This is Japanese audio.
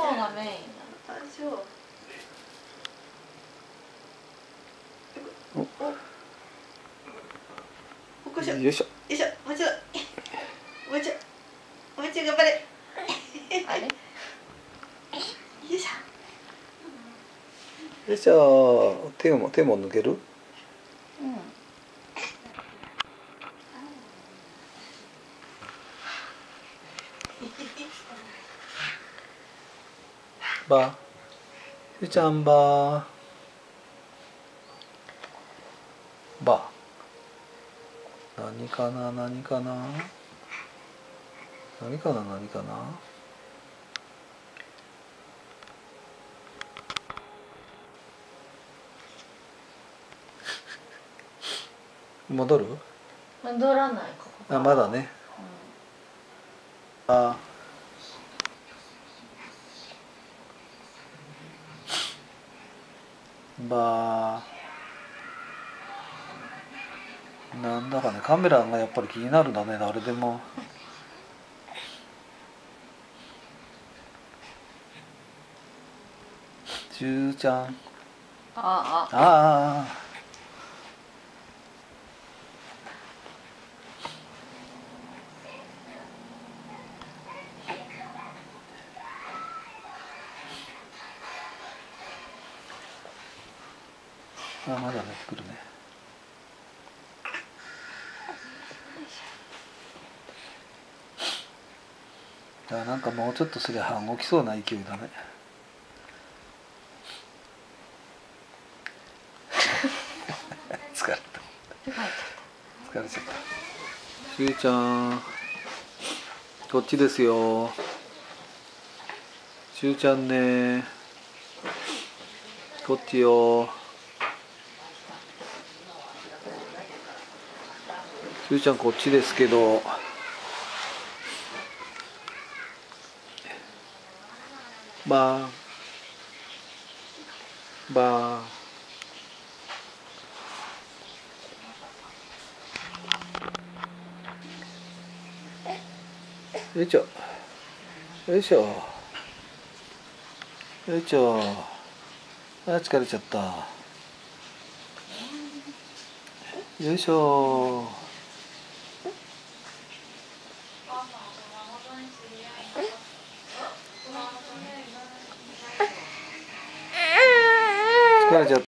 方がメインあ、そう。よいしょ。よいしょ。もうちょっと。もうちょ。もうちょ頑張れ。 あれよいしょ。よいしょ。手も抜ける？ うんば。ゆうちゃんば。ば。何かな何かな何かな何かな。戻る？ 戻らないここから。 あ、まだね。あ。ば。なんだかね、カメラがやっぱり気になるんだね、誰でも。しゅうちゃん。 ああ。 ああ。あ、まだね、来るね。なんかもうちょっとすりゃ動きそうな勢いだね。疲れた。疲れちゃった。しゅうちゃん、こっちですよ。しゅうちゃんね、こっちよ。しゅうちゃんこっちですけど。ばーばー。よいしょ。よいしょ。よいしょ。あ、疲れちゃった。よいしょ。